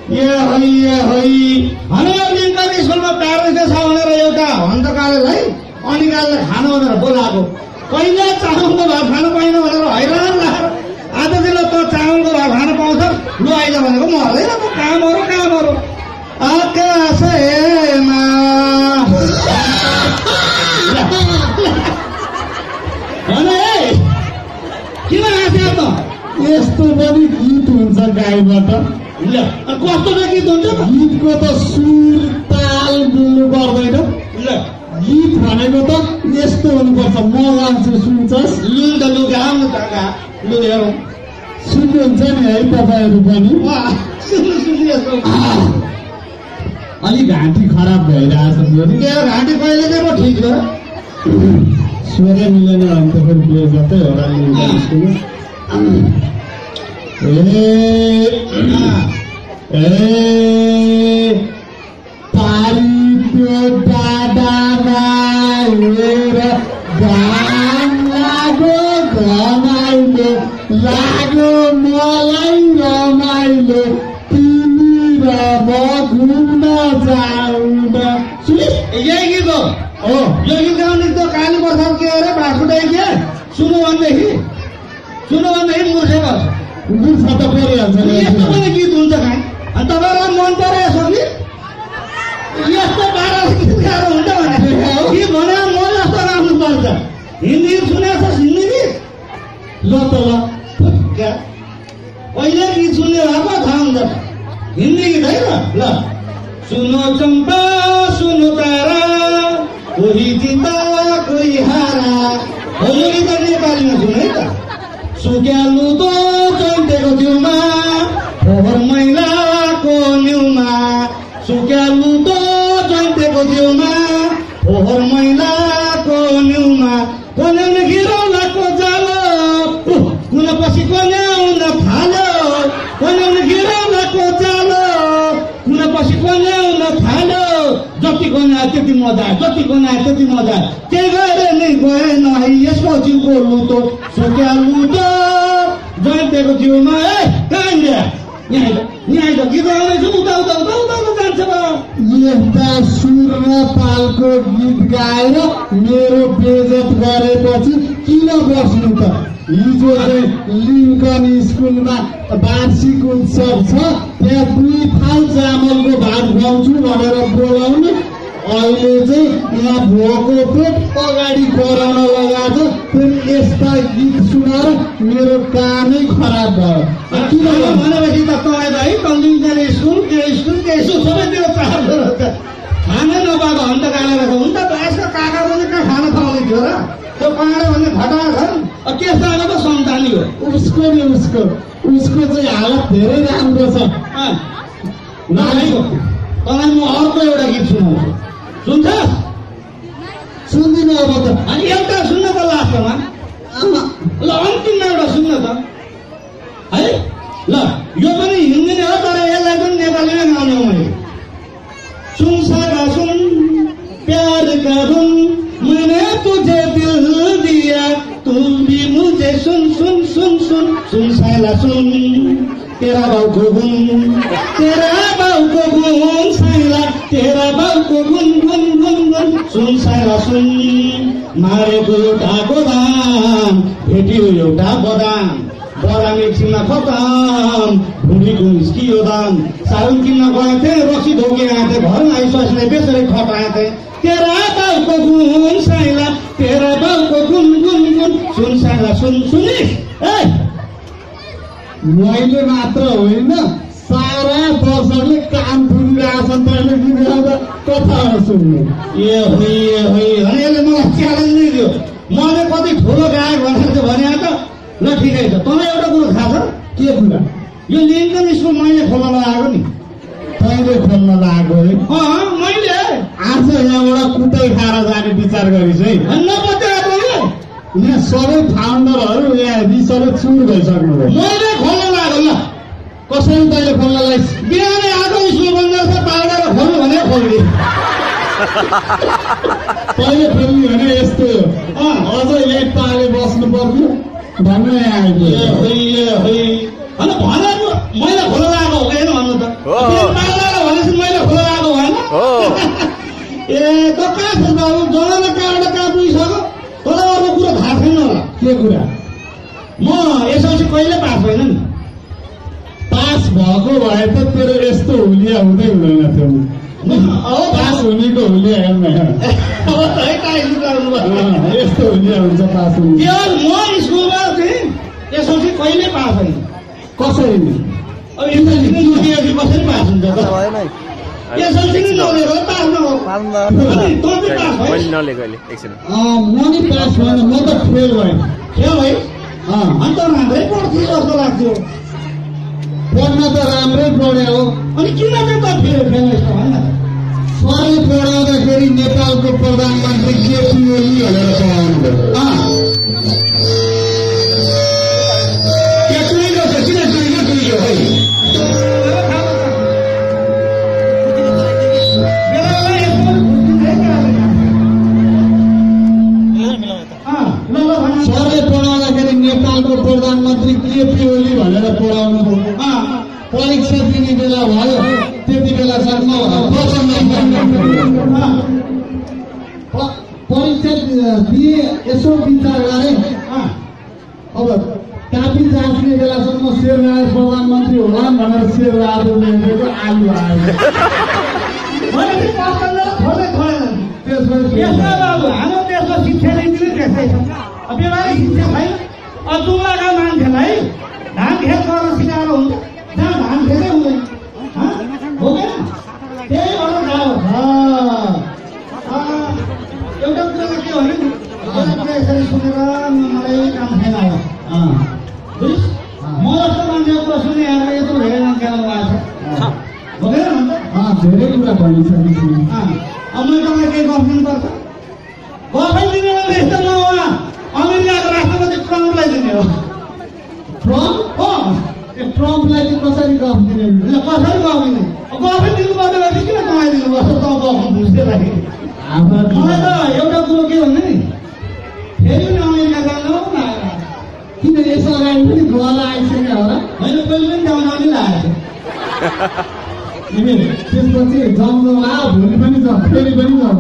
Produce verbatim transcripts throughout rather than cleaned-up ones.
ए है ए है अनि यो लिङ्कन स्कुलमा प्यारेन्ट्स छ भनेर एउटा हन्तकालेलाई अनिकालले खानु भनेर बोलाएको कहिले चामलको भात खानु पाइन भनेर हैरान लागेर आजदेखि त चामलको भात खानु पाउँछ लु आइज भनेको म हल्दैन त कामहरू कामहरू आकाशमा किन हाँस्या त यस्तो पनि गीत हुन्छ गाईबाट कस्तो त गीत हुन्छ त गीतको त सुर ताल मिल्नु पर्दैन गीत भनेको त यस्तो हुनुपर्छ म गाउँछु सुन्छस् लु त लु गाउँ न त लु हेरौँ सुन्नुहुन्छ नि है तपाईँहरू पनि सुन्नु सुन्नु यस्तो अलिक घाँटी खराब भइरहेछ फेरि के घाँटी कहिले चाहिँ म ठिक गर स्वर मिलेन भने त फेरि बेजतै होला नि ए ए पारी त्यो डाँडामा हेर घाम लाग्यो घमाइलो लाग्यो मलाई रमाइलो तिमी र म घुम्न जाउन सुनिस् यही गीत हो हो यो गीत गाउने त काली प्रसाद के अरे बासुटाइ के सुन्नु भनेदेखि सुन्नु भनेदेखि मुर्छे गर्छ मुर्छ त परिहाल्छ यस्तो पनि गीत हुन्छ कहाँ अनि तपाईँलाई मन पऱ्यो यसो गीत यस्तो बाह्र गीत गाएर हुन्छ भने गीत भने म जस्तो गाउनु पर्छ हिन्दी गीत सुनेको छ हिन्दी गीत ल त ल क्या पहिला गीत सुन्ने भएको थाहा हुन्छ हिन्दी गीत है ल सुनो चम्पा सुनो तारा कोही जिता कोही हारा हो यो गीत नेपालीमा सुन है त सुक्यालु तो चन्टेको जिउमा फोहोर मैलाको न्युमा सुक्यालु तो चन्टेको जिउमा फोहोर मैलाको न्युमा कोन्याउने गिरौलाको जालो कुन पछि कोन्याउन थाल्यो कोन्याउने गिरौलाको जालो कुन पछि कोन्याउन थाल्यो जति कोन्या त्यति मजा जति कोन्या त्यति मजा के गरे नै गएन है यसको जिउको लुतो सुक्या लुतो जन्तेको जिउमा है कहाँ यहाँ यहाँ गीत गाउँदैछु उता उता उता उता उता जान्छ बा यस्ता सुर र तालको गीत गाएर मेरो बेइज्जत गरेपछि किन बस्नु त हिजो चाहिँ लिङ्कन स्कुलमा वार्षिक उत्सव छ त्यहाँ दुई थाल चामलको भात खुवाउँछु भनेर बोलाउने अहिले चाहिँ यहाँ भोको पेट अगाडि कराउन लगाएको फेरि यस्ता गीत सुनाएर मेरो कामै खराब भयो किन भनेपछि त तपाईँलाई लिङ्कन स्कुल के स्कुल के स्कुल सबैतिर चाहन्छ खानै नपाएको अन्त काँडा रहेछ हुन्छ त यसको काका पनि कहाँ खाना खुवाउने थियो र त्यो काँडा भने घटा छ के सानो त सन्तानी हो उसको नि उसको उसको चाहिँ हालत धेरै राम्रो छ नानीको तँलाई म अर्को एउटा गीत सुनाउँछु सुन्छ सुन्दिनँ अब त अनि एउटा सुन्न त लास्टमा ल अन्तिममा एउटा सुन्न त है ल यो पनि हिन्दी नै हो तर यसलाई पनि नेपालीमै गाउने हो मैले सुन सारा सुन प्यार का धुन मैंने तुझे दिल दिया तू भी मुझे सुन सुन सुन सुन सुन साला सुन तेरा बाउ को गुन तेरा बाउ को गुन साला तेरा बाउ को गुन गुन गुन गुन सुन साला सुन मारेको एउटा गोदाम भेटियो एउटा बदाम बडा मिक्सीमा खतम भुँडीको निस्कियो दाम साबुन किन्न गएको थिएँ रक्सी ढोके आएको थिएँ घरमा आइसवासले बेचेरै खटाएको थिएँ तेरा बाउको गुन साइला तेरा बाउको गुन गुन गुन सुन साइला सुन सुनिस् ए मैले मात्र होइन सारा दर्शकले काम पुगिरहेछन् तैँले गीत गाउँदा कथा सुन्नु ए होइ ए होइ अनि यसले मलाई च्यालेन्ज नै दियो मैले कति ठुलो गायक भनेर चाहिँ भने त ल ठिकै छ तँलाई एउटा कुरो थाहा छ के कुरा यो लिङ्कन स्कुल मैले खोल्न लगाएको नि तैँले खोल्न लागेको है अँ मैले आज यहाँबाट कुटै खाएर जाने विचार गरिस् है नपत्याएको यहाँ सबै फाउन्डरहरू यहाँ सबै चुर भइसक्नु भयो मैले खोल्न लाग्यो ल कसरी तैँले खोल्नलाई बिहानै आएको स्कुल बन्द छ पाउडर खोल्नु भने खोल्ने पहिले खोल्ने भने यस्तो अझ एक पाले बस्नु पर्यो भन्नु आएको अनि भनेको मैले खोल्न लगाएको होइन भन्नु त छ बाबु जमाना कहाँबाट कहाँ पुगिसक्यो तँलाई अर्को कुरो थाहा छैन होला के कुरा म एसएलसी कहिले पास भएन नि पास भएको भए त तेरो यस्तो हुलिया हुँदै हुँदैन थियो पास हुनेको हुलिया हेर्न यस्तो हुलिया हुन्छ पास हुने केवल म स्कुलमा चाहिँ एसएलसी कहिले पास भएन कसरी अब एसएलसी नदिएपछि कसरी पास हुन्छ त एसएलसी नै नदिएर पास नहो अनि तँ चाहिँ पास भयो मैले नलेको अहिले एकछिन म नि पास भएन म त फेल भएँ फेल भयो अन्त राम्रै पढ्थ्यो जस्तो लाग्थ्यो पढ्न त राम्रै पढे हो अनि किन चाहिँ त फेल फेल यस्तो भन्न सरले पढाउँदाखेरि नेपालको प्रधानमन्त्री केपी ओली भनेर पढाउनु भयो किन चुइलो छ किन चुइलो चुइलो है सरले पढाउँदाखेरि नेपालको प्रधानमन्त्री केपी ओली भनेर पढाउनु भयो परीक्षा दिने बेला भयो त्यति बेलासम्म परीक्षा दिए यसो विचार गरे अब कापी जाँच्ने बेलासम्म शेरबहादुर प्रधानमन्त्री होला भनेर शेरबहादुरले दिएको आलु आयो हाम्रो देशको शिक्षा नीति नै त्यस्तै छ व्यवहारिक शिक्षा छैन अजुलाका मान्छेलाई धान खेत गर्न सिकाएर हुन्छ जहाँ धान खेतै हुँदैन हो क्या त्यही भएर गाह्रो छ एउटा कुरा त के भने एउटा कुरा यसरी सुनेर मलाई काम छैन अब बुझिस् म जस्तो मान्छेको कुरा सुने हेरेर यत्रो धेरै मान्छे आउनु भएको छ हो क्या धेरै कुरा भनिसकेपछि अब मैले तपाईँलाई केही गफ दिनुपर्छ गफै दिने भने यस्तो न हो अमेरिकाको राष्ट्रपति ट्रम्पलाई दिने हो ट्रम्प हो ट्रम्पलाई चाहिँ कसरी गफ दिने कसरी गफ दिने गफै दिनु पर्ने भए किन कमाइदिनु पर्छ त गफ बुझ्दै लागि मलाई त एउटा कुरो के भन्ने नि फेरि पनि अमेरिका जानु न किन यसो अगाडि पनि गएर आइसक्यो होला होइन पहिले पनि जाउन नि लागेको त्यसपछि जङ्गल आयो भोलि पनि जाउँ फेरि पनि जाउँ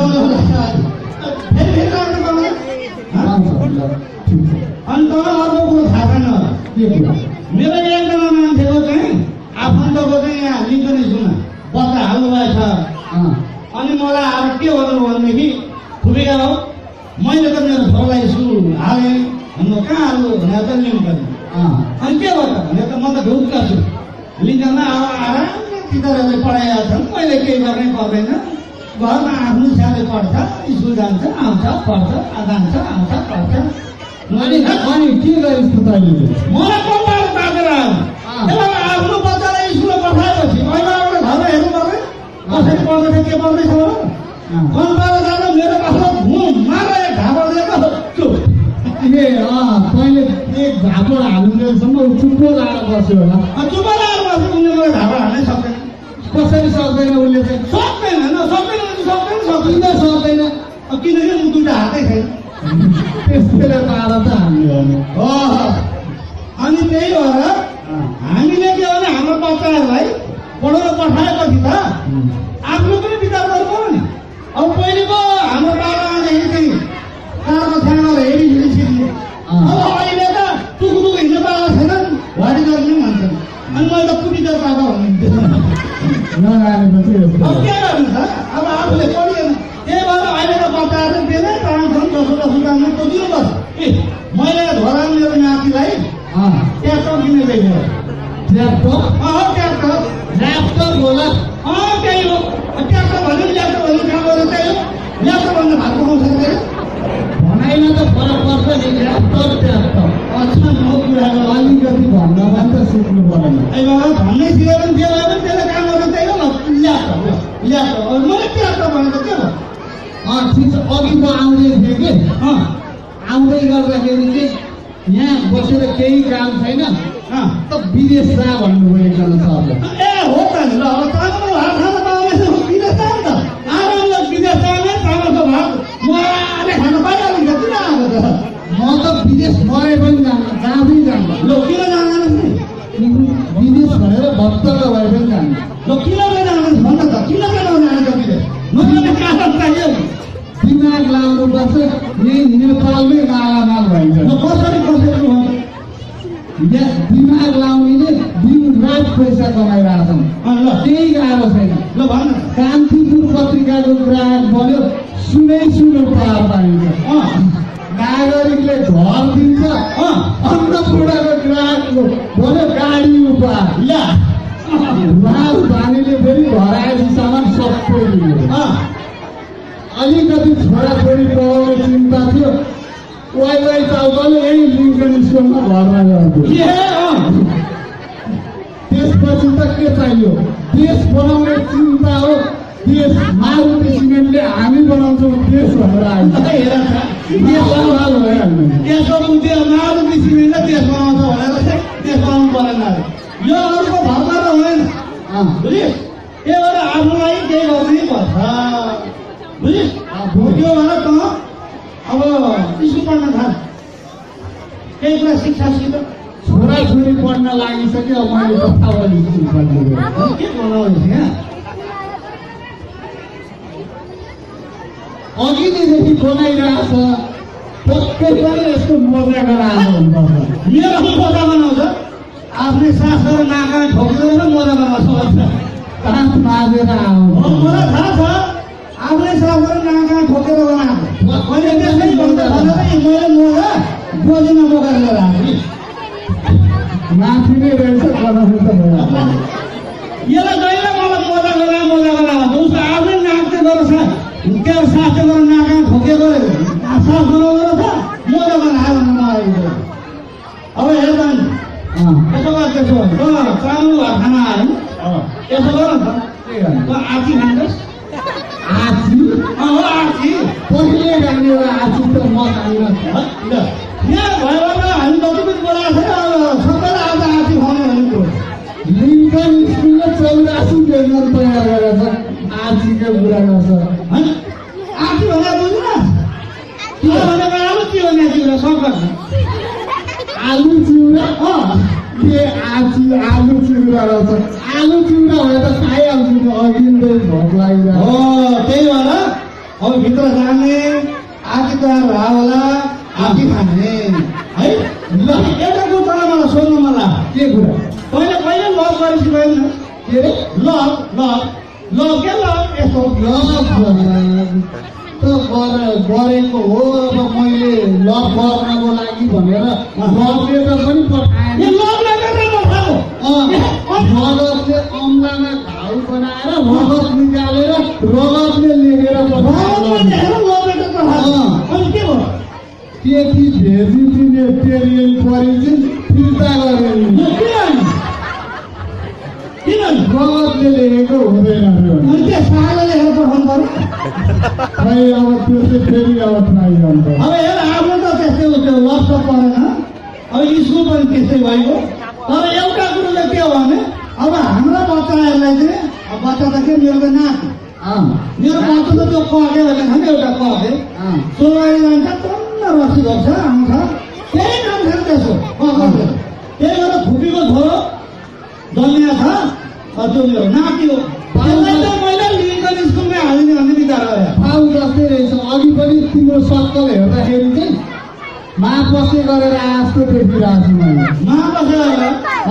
अनि तपाईँ अर्को कुरो थाहा छैन के कुरा मेरो एकजना मान्छेको चाहिँ आफन्तको चाहिँ यहाँ लिङ्कन स्कुलमा बच्चा हाल्नु भएछ अनि मलाई अब के गर्नु भनेदेखि खुबेका हो मैले त मेरो छोरालाई स्कुल हालेँ अनि कहाँ हाल्नु भनेर त लिङ्कन अनि के गर्छ भने त म त ढुक्क छु लिङ्कनमा अब आरामले टिचरहरूले पढाएका छन् मैले केही गर्नै पर्दैन घरमा आफ्नो सानो पढ्छ स्कुल जान्छ आउँछ पढ्छ जान्छ आउँछ पढ्छ अनि अनि के गरिस् त तैँले मलाई कम्पाएर ताकेर आयो आफ्नो बच्चालाई स्कुल पठाएपछि अभिभावकले घरमा हेर्नु पर्दैन कसरी पढ्दैछ के पढ्दैछ कम्पाएर जाँदा मेरो आफ्नो घुम मात्र एक ढाबर दिएको चुप ए अँ तैँले एक झापड हाल्नुसम्म चुप्पो लाएर बस्यो होला चुप लाएर बस्यो उनले मलाई ढाबर हाल्नै सक्दैन कसरी सक्दैन उसले चाहिँ सक्दैन सक्दैन सक्दैन किन सक्दैन किनकि म दुईवटा हातै छैन त्यसले पाएर त हामीले अनि त्यही भएर हामीले के भने हाम्रो बच्चाहरूलाई पढाउन पठाएपछि त आफ्नो पनि विचार गर्नु पर्यो नि अब पहिलेको हाम्रो बाबाआमाले चाहिँ कारको छानालाई हेरी हेरी सिक्ने अब अहिले त टुकुटुक हिँड्नु पाएको छैनन् घडी गर्ने भन्छन् अनि मैले त पुटिचर पाएको भन्नुहुन्थ्यो नगानेपछि यस्तो अब के गर्नु त अब आफूले पढिएन त्यही भएर अहिले त बच्चाहरू त्यसै चाहन्छन् जसो जसो जान्नु खोजिनु पर्छ ए मैले धोरा मेरो नातिलाई ट्याक्टर किनेर ल्याइदियो ट्र्याक्टर अँ ट्याक्टर ल्यापटप होला अँ त्यही हो ट्याक्टर भन्यो ल्याप्टप भन्यो काम गरेर त्यही हो ल्याप्टप भन्दा भात पकाउँछ त्यही भनाइमा त फरक पर्छ नि ल्यापटप ट्र्याक्टर अच्छा म कुराको अलिकति भन्न पनि त सिक्नु परेन ए बाबा भन्नै सिकेर पनि त्यो भए पनि त्यसले काम गरेर त्यही हो न ल्याप्टप ल्याप्टप मैले ट्याक्टर भनेको के हो अँ ठिक छ अघि म आउँदै थिएँ कि अँ आउँदै गर्दाखेरि चाहिँ यहाँ बसेर केही काम छैन त विदेश जा भन्नुभयो एकजना सरले ए हो त नि ल अब चामलको भात खान पाउने विदेश जाने त आरामले विदेश जाने चामलको भात मजाले खान पाइहालिन्छ किन आएको त म त विदेश मरे पनि जान्न जाँदै जान्न लो किन जाँदैन नि विदेश भनेर भत्तल भए पनि जान्न लो किन जाँदैन भन्छ त किन जाँदैन विदेश नजाने कारण चाहियो दिमाग लाउनुपर्छ यही नेपालमै मालामाल भइन्छ कसरी कसरी हो यहाँ दिमाग लाउनेले दिन रात पैसा कमाइरहेछन् केही गाह्रो छैन ल भन्न कान्तिपुर पत्रिकाको ग्राहक बन्यो सुनै सुनो पार पाइन्छ नागरिकले घर दिन्छ अन्नपूर्णाको ग्राहकको बन्यो गाडी उपहार राजधानीले फेरि घर आएपछि सामान सबै दियो अलिकति छोराछोरी पढाउने चिन्ता थियो वाइ वाइ चाउचाउले यही लिङ्कन स्कुलमा भर्ना गर्थ्यो त्यसपछि त के चाहियो देश बनाउने चिन्ता हो देश मारुति सिमेन्टले हामी बनाउँछौँ देश भनेर आइन्छ त्यसको बुद्धि मारुति सिमेन्टले देश बनाउँछ भनेर चाहिँ देश बनाउनु परेन यो अरूको भरमा त हुँदैन बुझिस् त्यही भएर आफूलाई केही गर्नै पर्छ बुझिस् त्यो भएर त अब स्कुल पढ्न थाल केही कुरा शिक्षा सिक छोराछोरी पढ्न लागिसक्यो अब मैले कथावाली स्कुल पढ्नु के बनाउँदैछ यहाँ अघिदेखि बनाइरहेछ पक्कै पनि यस्तो मजा गराएर हुनुपर्छ मेरो पनि मजा बनाउँछ आफ्नै सास गरेर नाकामा ठोकेर मजा बनाउँछ दाँत माझेर आउँछ मलाई थाहा छ आफ्नै सास गरेर नाकामा ठोकेर बनाएको मैले त्यसै भन्दा मैले मजा बोलीमा बोकेर लिएर आएको माथि नै रहेछ बनाउनु त भयो यसलाई जहिले मलाई मजा गरा मजा गरा भन्छ उसको आफ्नै नाच्दै गरेर त्यो साथै गरेर नाकामा ठोकेको सास बनाउँदो रहेछ मजा गरायो भने मलाई अब हेर्दा नि यसो गर त्यसो भने चामल भात खाना आयो यसो गर न त आची खानुहोस् आची आची पहिले गाउने आची त म खाइरहेको यहाँ भयो भने हामी जति पनि बोलाएको छ सबैलाई आज आची खुवाउने भनेको लिङ्कन स्कुलले चौरासी पेजमा तयार गरेर आजीको कुरा गर्छ आची भनेर बुझ्न के भनेको आलु के भने तिम्रो सक्छ आलु चिउरा के आची आलु चिउरा रहेछ आलु चिउरा भए त खाइहाल्छु अघि नै भोक लागिरहेको हो त्यही भएर अब भित्र जाने आची तयार भए होला आची खाने है ल एउटा कुरा तर मलाई सोध्नु मलाई के कुरा पहिले पहिले लभ गरेपछि भएन के अरे लभ लभ लभ के लभ यस्तो त गरेको हो अब मैले लभ गर्नको लागि भनेर लभले त पनि पठाएन रगतले अम्लामा घाउ बनाएर रगत निकालेर रगतले लेखेर त्यति भेजिटेरियन परिचिन फिर्ता गरे रगतले लेखेको हुँदैन खै अब त्यो चाहिँ फेरि अब ट्राई गर्छ अब हेर आफ्नो त त्यस्तै उस्तो वाट्सएप परेन अब स्कुल पनि त्यस्तै भइगयो तर एउटा कुरो चाहिँ के हो भने अब हाम्रा बच्चाहरूलाई चाहिँ बच्चा त के मेरो त नाति मेरो बच्चा त त्यो कके भने खाने एउटा कके सोह्र जान्छ टन्न रक्सी गर्छ आउँछ त्यही नाम छ त्यसो कके त्यही भएर फुपीको छोरो जन्मिया छ त्यो मेरो नाति हो त्यसलाई त मैले लिङ्कन स्कुलमै हालिदिने भन्ने विचार गरेँ पाउ जस्तै रहेछ अघि पनि तिम्रो सक्कल हेर्दाखेरि चाहिँ महापसे गरेर आस्तो देखिरहेको छु मैले महापसे गरेर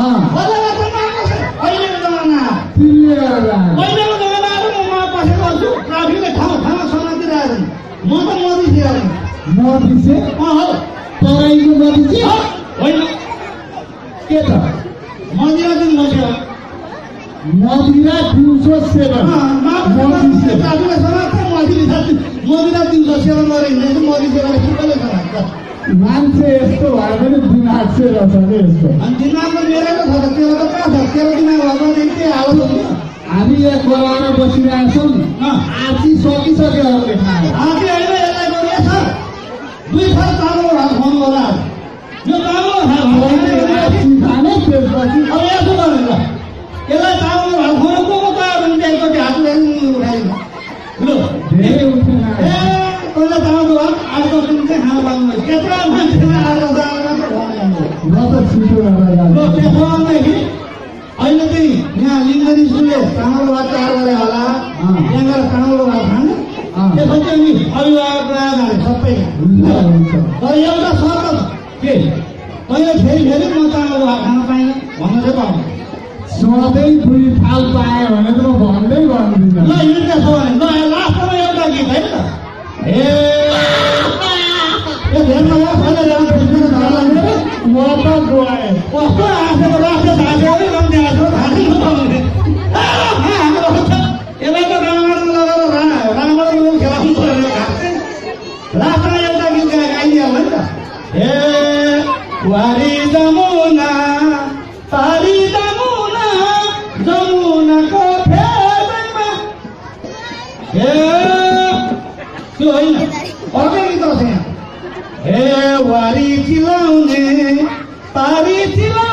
अहिलेको जमाना तिमीले गरेर पहिलेको जमाना म महापसे गर्छु ट्राफिकले ठाउँ ठाउँमा समातिरहेको म त मदिसे मदिसे हो तराईको मदिसे होइन के त मदिरा दिन बस्यो मदिरा दिउँसो सेवन मदिसे ट्राफिकले समात्छ मदिरा मदिरा दिउँसो सेवन गरेर हिँड्दैछ मदिसे गरेर सबैले समात्छ मान्छे यस्तो भयो भने दिमाग चाहिँ रहेछ कि यस्तो अनि दिमाग त मेरैको छ त तेरो त कहाँ छ तेरो दिमाग भएको भने के हालत हो हामी यहाँ गराएर बसिरहेछौँ आची सकिसक्यो अरूले खाएर आची होइन यसलाई गरिए छ दुई फाल चामल भात खुवाउनु होला यो चामल भात खाने त्यसपछि अब यसो गरेर यसलाई चामल भात खुवाउनु को को पायो भने चाहिँ एकचोटि हातले उठाइदिनु ल धेरै उठेन ए पहिला चामल भात आठ दस दिन चाहिँ खाना पाउनु यत्रो मान्छेलाई आठ दस दिन म त छिटो गरेर जान्छु अहिले चाहिँ यहाँ लिङ्गन स्कुलले चामल भात तयार गरे होला यहाँ गएर चामल भात खाने त्यसपछि अनि अभिभावक तर एउटा शर्त छ के तैँले फेरि फेरि म चामल खान पाइनँ भन्न चाहिँ पाउँदैन सधैँ दुई थाल पाएँ भने त म भन्दै भन्दिनँ ल यो त्यसो भने ल लास्टमा एउटा गीत होइन त ए हेर्नु हो मैले म त गएँ कस्तो आँखेको राख्यो धाँस्यो है गम्ती आँख्यो धाँसी नपाउने यसलाई त रामायण लगेर रामायण खेलाउनु पऱ्यो घाँसे लास्टमा एउटा गीत गाइदिहाल्नु नि त ए वारी जमुना पारी जमुना जमुनाको फेदैमा ए त्यो होइन अर्कै गीत रहेछ यहाँ ए वारी चिलाउने पारी चिला